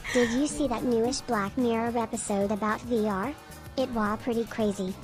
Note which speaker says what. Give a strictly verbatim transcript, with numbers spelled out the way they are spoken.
Speaker 1: Did you see that newish Black Mirror episode about V R? It was pretty crazy.